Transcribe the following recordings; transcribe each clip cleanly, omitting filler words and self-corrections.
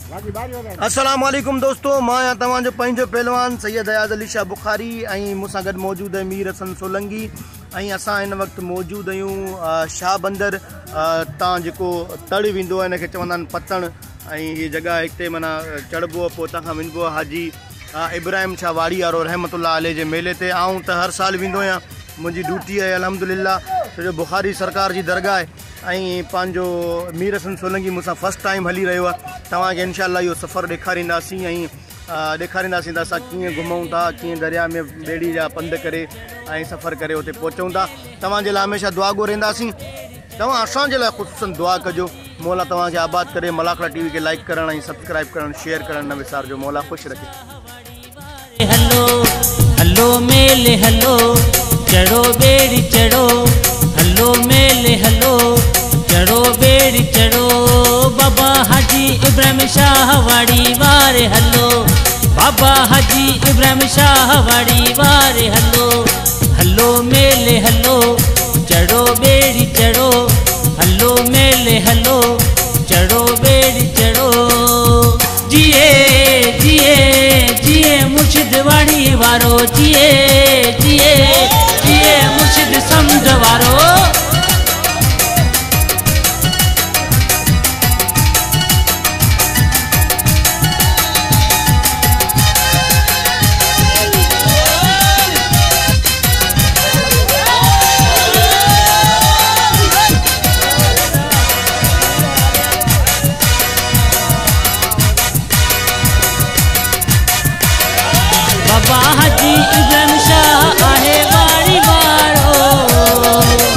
अस्सलाम वालेकुम दोस्तों, मैं तव्हांजो पंहिंजो पहलवान सैयद अयाज़ अली शाह बुखारी ऐं मूंसां गॾु मौजूद है मीर हसन सोलंगी ऐं असां हिन वक़्तु मौजूद आहियूं शाह बंदर तां जेको तड़ वेंदो आहे हिनखे चवंदा आहिनि पतण ऐं हीअ जॻह हिते माना चढ़बो आहे, पोइ हुतां खां वञिबो आहे हाजी इब्राहिम शाह वाड़ी वारो रहमतुल्लाह अलैह जे मेले ते। आऊं त हर साल वेंदो आहियां, मुंहिंजी ड्यूटी आहे अल्हम्दुलिल्लाह, छो जो बुखारी सरकार जी दरगाह आहे ऐं पंहिंजो मीर हसन सोलंगी मूंसां फस्ट टाइम हली रहियो आहे। तव्हांखे इनशाअल्लाह इहो सफ़रु ॾेखारींदासीं ऐं ॾेखारींदासीं त असां कीअं घुमूं था, कीअं दरिया में ॿेड़ी जा पंधु करे ऐं सफ़रु करे उते पहुचूं था। तव्हांजे लाइ हमेशह दुआ घुरींदासीं, तव्हां असांजे लाइ ख़ुसूसन दुआ कजो। मौला तव्हांखे आबाद करे। मलाखड़ा टीवी खे लाइक करणु ऐं सब्सक्राइब करणु शेयर करणु न विसारिजो। मौला ख़ुशि रखे। हलो हलो मेले हलो, चढ़ो बेड़ी चढ़ो, हलो मेले हलो, चढ़ो बेड़ी चढ़ो, बाबा हाजी इब्राहिम शाह वाड़ी वारे हलो, बाबा हाजी इब्राहिम शाह वाड़ी वारे हलो, हलो मेले हलो, चढ़ो बेड़ी चढ़ो, हलो मेले हलो, चढ़ो बेड़ी चढ़ो। जिए जिए जिए मुर्शिद वाड़ी वारो, जिए जिए जिए मुर्शिद समझ वारो। बाबा हाजी इब्राहिम शाह आहे वाड़ी वारो,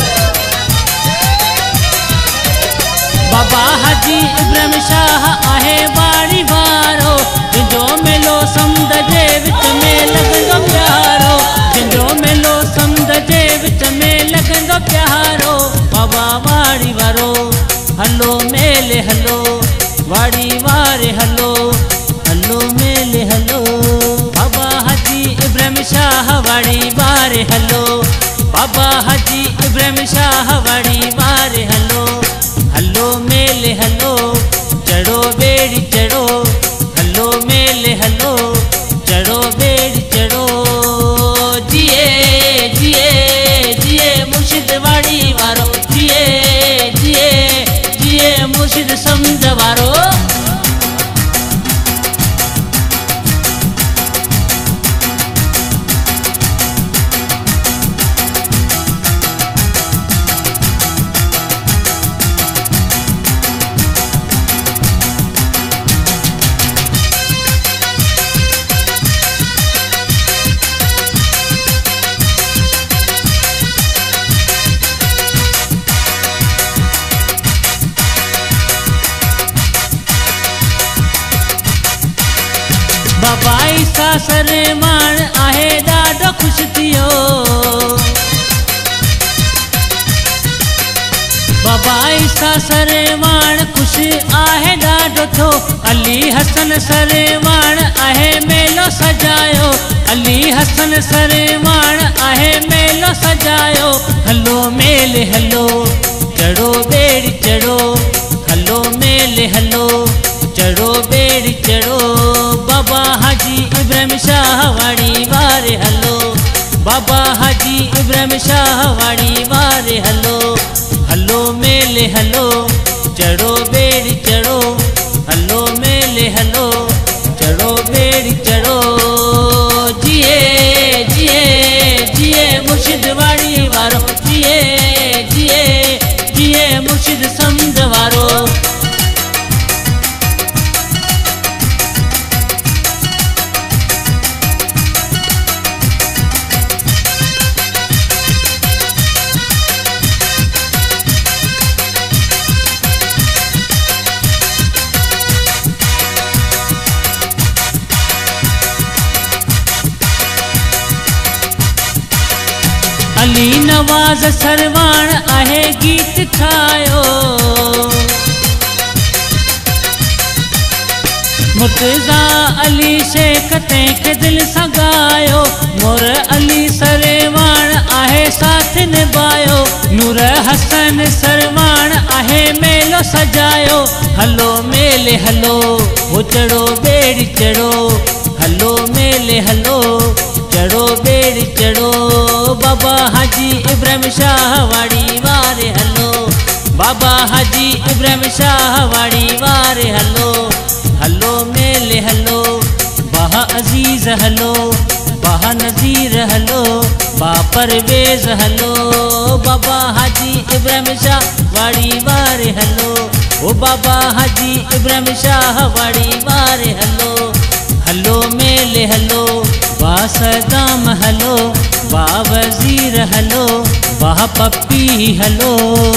बाबा हाजी इब्राहिम शाह आहे वाड़ी वारो, जिंजो मेलो समुंड जे विच में लॻंदो प्यारो, जिंजो मेलो समुंड जे विच में लॻंदो प्यारो। बाबा वाड़ी वारो हलो मेले हलो, वाड़ी वारे हलो, हलो मेले हलो, बाबा हाजी इब्राहिम शाह वाड़ी वारे हलो, बाबा हाजी इब्राहिम शाह वाड़ी वारे हलो, हलो मेले हलो, चढ़ो बेड़ी चढ़ो, हलो मेले हलो, चढ़ो बेड़ी चढ़ो। जिए जिए जिए मुर्शिद वाड़ी वारो, जिए जिए जिए मुर्शिद समझ वारो। बाबा ईसा सरेमान आहे ॾाढो ख़ुशि थियो, बाबा ईसा सरेमान ख़ुशि आहे ॾाढो थियो। अली हसन सरेमान आहे मेलो सजायो, अली हसन सरेमान आहे मेलो सजायो। हलो मेले हलो, चढ़ो बेड़ी चढ़ो, हलो मेले हलो, चढ़ो बेड़ी चढ़ो, बाबा हाजी इब्राहिम शाह वाड़ी वारे हलो, बाबा हाजी इब्राहिम शाह वाड़ी वारे हलो, हलो मेले हलो, चढ़ो बेड़ी चढ़ो, हलो मेले हलो, चढ़ो बेड़ी चढ़ो। जिए जिए जिए मुर्शिद वाड़ी वारो, जिए जिए जिए मुर्शिद समझ वारो। अली नवाज़ सरवाण आहे गीत ठाहियो, मुर्तज़ा अली शेख तंहिंखे दिलि सां ॻायो, मोर अली सरवाण आहे साथ निभायो, नूर हसन सरवाण आहे मेलो सजायो। हलो मेले हलो, हो चढ़ो बेड़ी चढ़ो हलो मेले हलो चढ़ो बेड़ी चढ़ो बाबा हाजी इब्राहिम शाह वाड़ी वारे हलो बाबा हाजी इब्राहिम शाह वाड़ी वारे हलो हलो मेले हलो बाह अजीज हलो बाह नज़ीर हलो बा परवेज हलो बाबा हाजी इब्राहिम शाह वाड़ी वारे हलो ओ बाबा हाजी इब्राहिम शाह वाड़ी वारे हलो हलो मेले हलो बा सदाम हलो बा वजीर हलो बा पप्पी हलो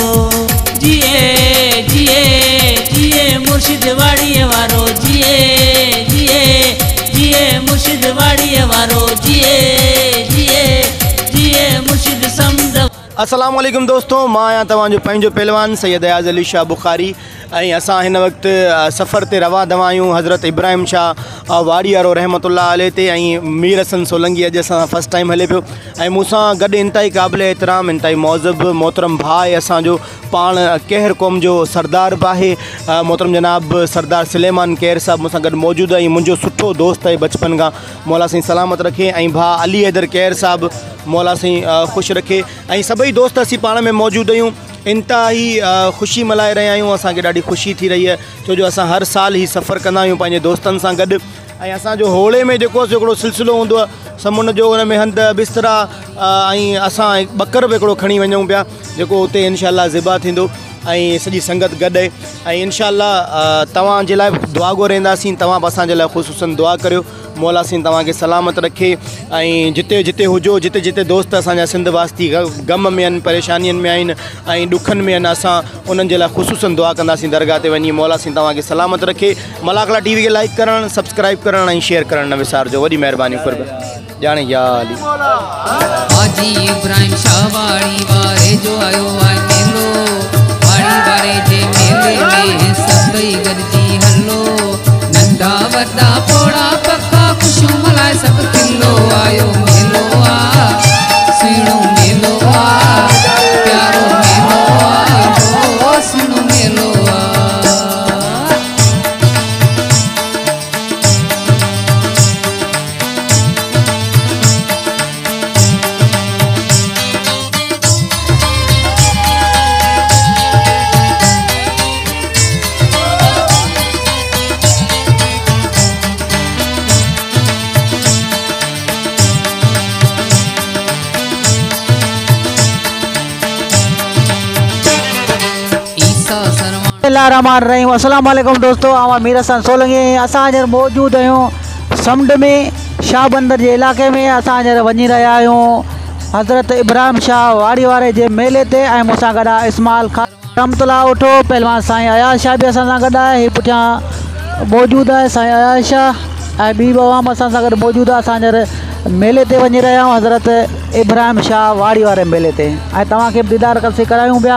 जिए जिए जिए मुर्शिद वाड़ी वारो जिए जिए जिए मुर्शिद वाड़ी वारो जिए जिए जिए मुर्शिद समद। अस्सलाम वालेकुम दोस्तों, मां आहियां तव्हांजो पंहिंजो पहलवान सैयद अयाज़ अली शाह बुखारी ऐं असां हिन वक़्तु सफ़र ते रवा दवा आहियूं हज़रत इब्राहिम शाह वाड़ी वारो रहमतुल्लाह अलैह ते ऐं मीर हसन सोलंगी अॼु असां फस्ट टाइम हले पियो ऐं मूंसां गॾु इंतहाई क़ाबिल एतिराम इंतहाई मौज़ब मोहतरम भाउ आहे असांजो पाण कहर क़ौम जो सरदार बि आहे मोहतरम जनाब सरदार सुलेमान कहर साहिबु मूंसां गॾु मौजूदु आहे ऐं मुंहिंजो सुठो दोस्त आहे बचपन खां मौला साईं सलामत रखे ऐं भाउ अली हैदर कहर साहिबु मौला साईं ख़ुशि रखे ऐं सभई दोस्त असीं पाण में मौजूदु आहियूं इंतहाई ख़ुशी मल्हाए रहिया आहियूं। असांखे ॾाढी ख़ुशी थी रही आहे छो जो असां हर साल ई सफ़र कंदा आहियूं पंहिंजे दोस्तनि सां गॾु ऐं असांजो होड़े में जेको आहे हिकिड़ो सिलसिलो हूंदो आहे समुंड जो हुन में हंधि बिस्तरा ऐं असां ॿकर बि हिकिड़ो खणी वञूं पिया जेको हुते इनशाअल्लाह ज़िबा थींदो ऐं सॼी संगत गॾु आहे ऐं इनशाअल्लाह तव्हांजे लाइ दुआ घुरंदासीं तव्हां बि असांजे लाइ ख़ुसूसन दुआ करियो मौला साईं तव्हांखे सलामत रखे ऐं जिते जिते हुजो जिते जिते दोस्त असांजा सिंध वास्ती ग़म में आहिनि परेशानियुनि में आहिनि ऐं ॾुखनि में आहिनि असां उन्हनि जे लाइ ख़ुसूसन दुआ कंदासीं दरगाह ते वञी मौला साईं तव्हांखे सलामत रखे। मलाकला टीवी खे लाइक करणु सब्सक्राइब करणु ऐं शेयर करणु न विसारिजो। वॾी महिरबानी कुर्ब ॼाणे या अली हाजी इब्राहिम शाह वाड़ी वारे जो आयो आहे मेलो वाड़ी वारे जे मेले में सभई गॾिजी हलो नंढा वॾा पोड़ा पक्का खुशियूं मल्हाए सभु खिलो आयो मेलो आ सुहिणो मेलो आ प्यारो मेलो आ ओ सुहिणो मेलो आ। बिस्मिल्लाहिर्रहमानिर्रहीम। अस्सलाम वालेकुम दोस्तों, आवां मीर हसन सोलंगी असां हींअर मौजूदु आहियूं समुंड में शाह बंदर जे इलाइक़े में असां हींअर वञी रहिया आहियूं हज़रत इब्राहिम शाह वाड़ी वारे जे मेले ते ऐं मूंसां गॾु आहे इस्माइल ख़ान रहमतुल्लाह उठो पहलवान साईं अयाज़ शाह बि असां सां गॾु आहे हीअ पुठियां मौजूदु आहे साईं अयाज़ शाह ऐं ॿी बवाम असां सां गॾु मौजूदु आहे। असां हींअर मेले ते वञी रहिया आहियूं हज़रत इब्राहिम शाह वाड़ी वारे मेले ते ऐं तव्हांखे बि दीदार कसी करायूं पिया।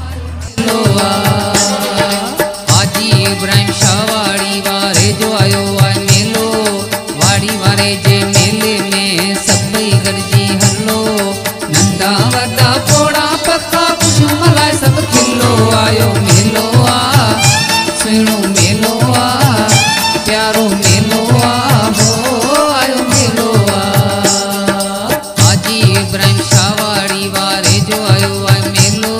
हाजी इब्राहिम शाह वाड़ी वारे जो आयो आहे मेलो वाड़ी वारे जे मेले में सभई गॾिजी हलो नंढा वॾा पोड़ा पक्का खुशियूं मल्हाए सभु खिलो आयो मेलो आ सुहिणो मेलो आ प्यारो मेलो आ हो आयो मेलो आ। हाजी इब्राहिम शाह वाड़ी वारे जो आयो आहे मेलो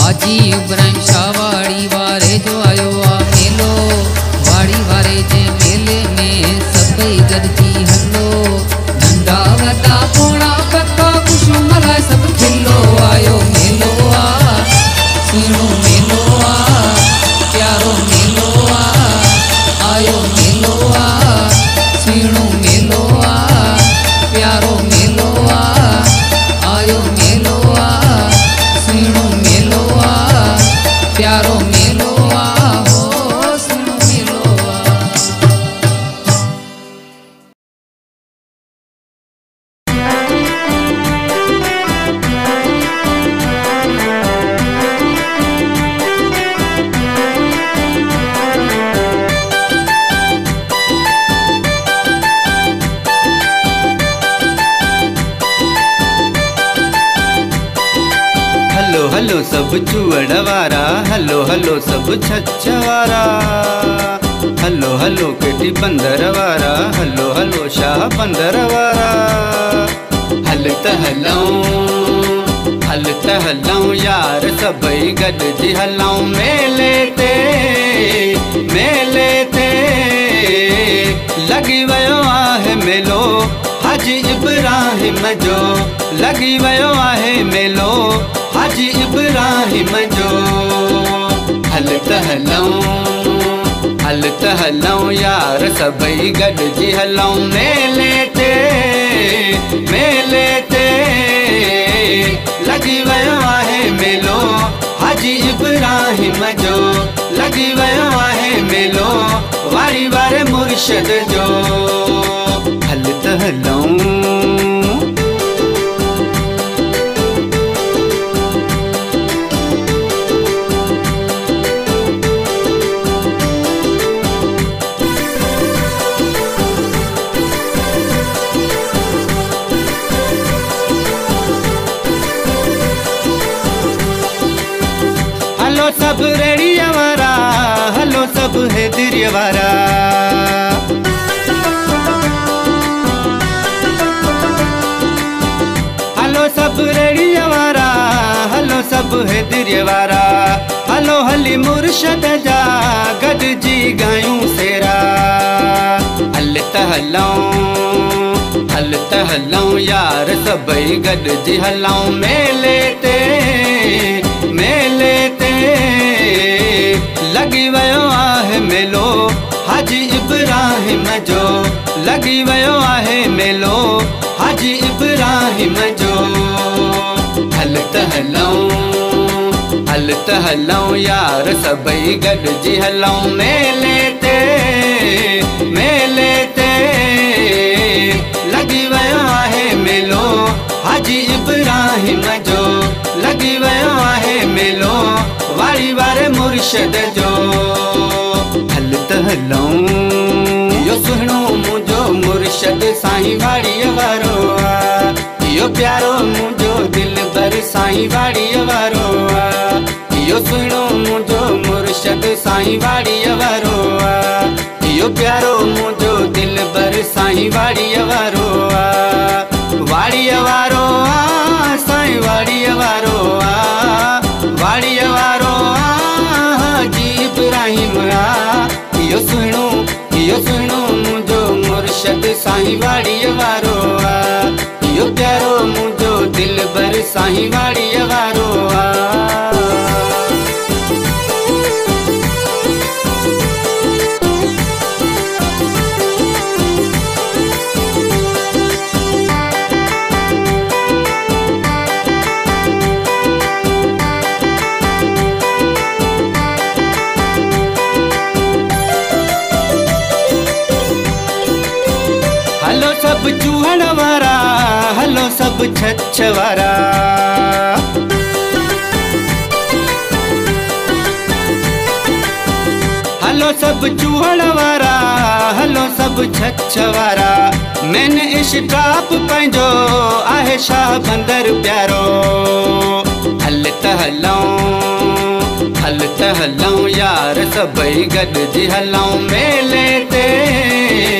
हाजी इब्राहिम शाह वाड़ी वारे जो आयो आ मेलो, वाड़ी वारे जे मेले में सभई गॾिजी हलो, नंढा वॾा पोड़ा पका खुशियूं मल्हाए सभु खिलो, आयो मेलो आ सुहिणो मेलो आ प्यारो मेलो आ, आयो मेलो आ सुहिणो मेलो आ प्यारो मेलो आ, आयो मेलो आ सुहिणो मेलो आ प्यारो मेलो आ हो सुहिणो मेलो आ। हलो सब चूअड़ वारा, हलो हलो सब छछ वारा, हलो हलो केटी बंदर वारा, हलो हलो शाह बंदर वारा, हल त हलऊं यार सभई गॾिजी हलऊं मेले ते लॻी वियो आहे मेलो हाजी इब्राहिम जो, लॻी वियो आहे मेलो हाजी इब्राहिम जो, हल त हलऊं यार सभई गॾिजी हलऊं मेले ते लॻी वियो आहे मेलो हाजी इब्राहिम जो, लॻी वियो आहे मेलो वारी वारे मुर्शिद जो, हल त हलऊं। हलो सब रेड़िया वारा, हलो सब हैदरिया वारा, हलो सब रेड़िया वारा, हलो सब हैदरिया वारा, हलो हली मुर्शद जा गॾिजी गायूं सेरा, हल त हलऊं यार सभई गॾिजी हलऊं मेले ते लॻी वियो आहे मेलो हाजी इब्राहिम जो, लॻी वियो आहे मेलो हाजी इब्राहिम जो, हल त हलऊं यार सभई गॾिजी हलऊं मेले ते लॻी वियो आहे मेलो हाजी इब्राहिम जो, लॻी वियो आहे मेलो वारी वारे मुर्शिद जो, हल त हलऊं इहो सुहिणो मुंहिंजो मुर्शिद साईं वाड़ीअ वारो आ, इहो प्यारो मुंहिंजो दिलबर साईं वाड़ीअ वारो आ, इहो सुहिणो मुंहिंजो मुर्शिद साईं वाड़ीअ वारो आ, इहो प्यारो मुंहिंजो दिलबर साईं वाड़ीअ वारो आ, वाड़ीअ वारो आ साईं वाड़ीअ वारो आ, वाड़ीअ वारो हाजी इब्राहिम आ, इहो सुहिणो मुंहिंजो मुर्शिद साईं वाड़ीअ वारो आ, इहो प्यारो मुंहिंजो दिलबर साईं वाड़ीअ वारो आ। हलो सब चूहड़ वारा, हलो सब छछ वारा, हलो सब चूहड़ वारा, हलो सब छछ वारा, मैंने स्टाफ पंहिंजो आहे शाह बंदर प्यारो, हल त हलऊं यार सभई गॾिजी हलऊं मेले ते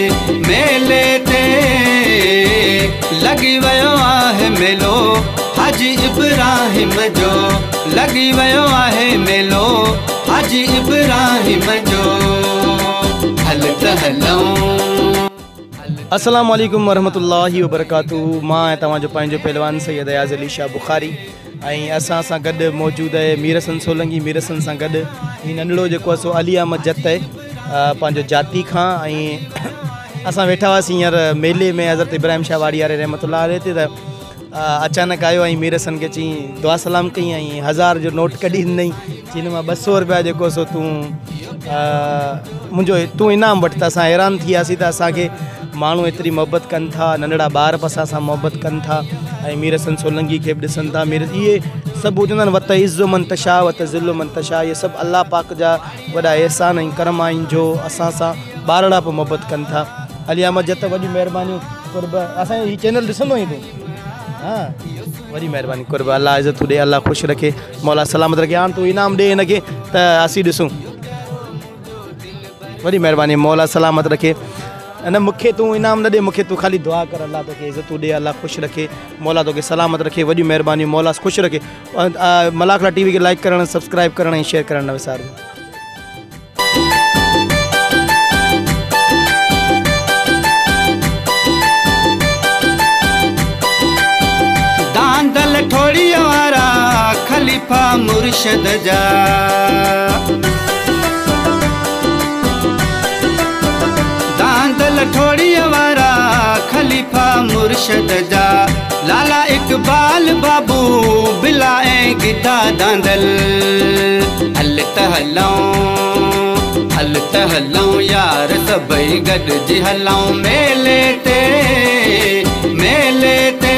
लॻी वियो आहे मेलो हाजी इब्राहिम जो लगी वयो आहे मेलो हाजी इब्राहिम जो हल त हलऊं। अस्सलाम वालेकुम वरहमतुल्लाहि वबरकातुहू। मां ऐं तव्हांजो पंहिंजो पहलवान सैयद अयाज़ अली शाह बुखारी ऐं असां सां गॾु मौजूदु आहे मीर हसन सोलंकी। मीर हसन सां गॾु हीउ नंढड़ो जेको आहे सो अली अहमद जत आहे पंहिंजो जाती खां। ऐं असां वेठा हुआसीं हींअर मेले में हज़रत इब्राहिम शाह वाड़ी वारे रहमतुल्लाह अलैह ते, त अचानक आयो ऐं मीर हसन खे चई दुआ सलाम कई ऐं 1000 जो नोट कढी ॾिनई। चई मां 200 रुपया जेको सो तूं इनाम वठि। त असां हैरान थी वियासीं त असांखे माण्हू एतिरी मोहबत कनि था, नंढड़ा ॿार बि असां सां मोहबत कनि था ऐं मीर हसन सोलंकी खे बि ॾिसनि था। इहे सभु चवंदा आहिनि वत इज़्ज़ो मंतशा वत ज़िल्लो मंतशा, इहे सभु अलाह पाक जा वॾा एहसान ऐं करम आहिनि जो असां सां ॿारड़ा बि मोहबत कनि था। अली अहमद जत वॾी महिरबानी कुर्ब, असांजो हीउ चैनल ॾिसंदो ई तूं? हाँ, वॾी महिरबानी कुर्ब, अलाह इज़त ॾे, अलाह ख़ुशि रखे, मौला सलामत रखे। हाणे तूं इनाम ॾे हिनखे त असीं ॾिसूं। वॾी महिरबानी, मौला सलामत रखे। न मूंखे तूं इनाम न ॾे, मूंखे तूं ख़ाली दुआ कर, अलाह तोखे इज़त ॾे, अलाह ख़ुशि रखे, मौला तोखे सलामत रखे। वॾी महिरबानी, मौला ख़ुशि रखे। मलाखला टीवी खे लाइक करणु, सब्सक्राइब करणु ऐं शेयर करणु न विसारिजो। दांदल ठोड़ी वारा खलीफा मुर्शद जा, दांदल ठोड़ी वारा खलीफा मुर्शद जा, लाला इकबाल बाबू बिला ऐं गिदा दांदल। हल त हलऊं यार सभई गॾिजी हलऊं मेले ते, मेले ते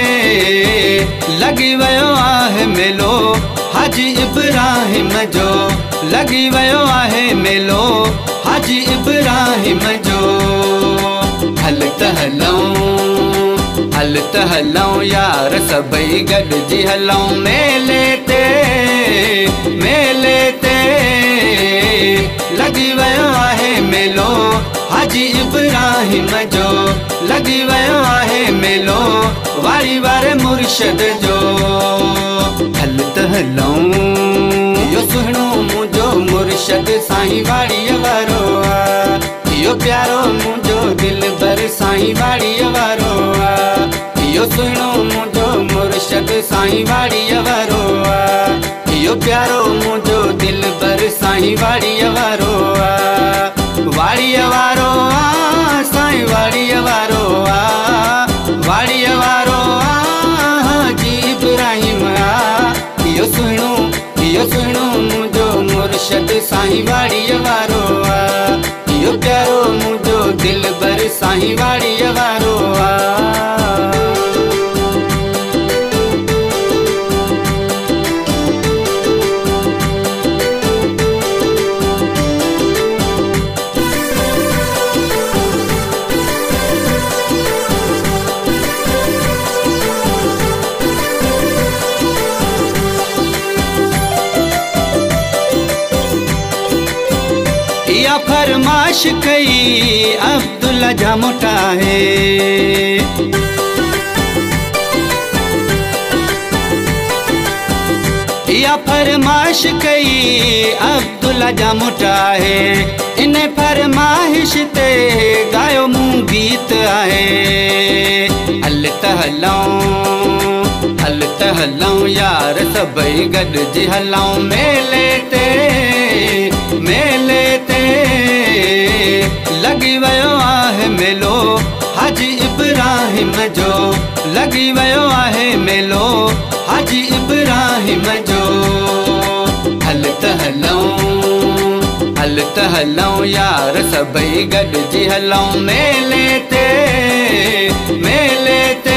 लगी वयो आहे मेलो हाजी इब्राहिम जो, लगी वयो आहे मेलो हाजी इब्राहिम जो। हल त हलऊं यार सभई गॾिजी हलऊं मेले ते, मेले ते लगी वयो आहे मेलो हाजी इब्राहिम जो, लगी वयो आहे मेलो वारी वारे मुर्शद जो। हल त हलऊं यो सुहिणो मुंहिंजो मुर्शद साईं वाड़ीअ वारो आ, यो प्यारो मुंहिंजो दिल भर साईं वाड़ीअ वारो आ, यो सुहिणो मुंहिंजो मुर्शद साईं वाड़ीअ वारो आ, यो प्यारो मुंहिंजो दिल भर साईं वाड़ीअ वारो आ, वाड़ीअ वारो आ साईं वाड़ीअ वारो आ, वाड़ीअ वारो आ हाजी इब्राहिम आ, यो सुहिणो मुंहिंजो मुर्शद साईं वाड़ीअ वारो आ, यो प्यारो मुंहिंजो दिल भर साईं वाड़ीअ वारो आ। या फरमाश कई अब्दुल्ला जा मोटा है, या फरमाश कई अब्दुल्ला जा मोटा है, इन फरमाइश ते गायो मूं गीत आहे। हल त हलऊं यार सभई गॾिजी हलऊं मेले ते, मेले ते लगी वयो आहे मेलो हाजी इब्राहिम जो, लगी वयो आहे मेलो हाजी इब्राहिम जो। हल त हलऊं यार सभई गॾिजी हलऊं मेले ते, मेले ते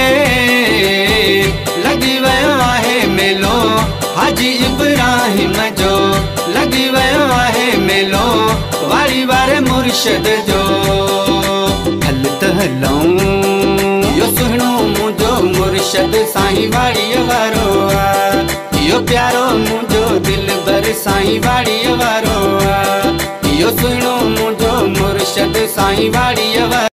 लगी वयो आहे मेलो हाजी इब्राहिम जो, लगी वयो आहे मेलो वारी वारे मुर्शद जो। हल त हलऊं यो सुहिणो मुंहिंजो मुर्शद साईं वाड़ीअ वारो आ, यो प्यारो मुंहिंजो दिल भर साईं वाड़ीअ वारो आ, यो सुहिणो मुंहिंजो मुर्शद साईं वाड़ीअ वारो।